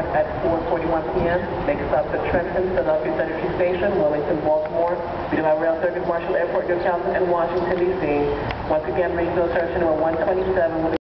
Airport at 4:41 p.m. Make stops at Trenton, Philadelphia Central Station, Wilmington, Baltimore, BWI Rail Circuit, Marshall Airport, Newcastle, and Washington, D.C. Once again, regional search number 127 will be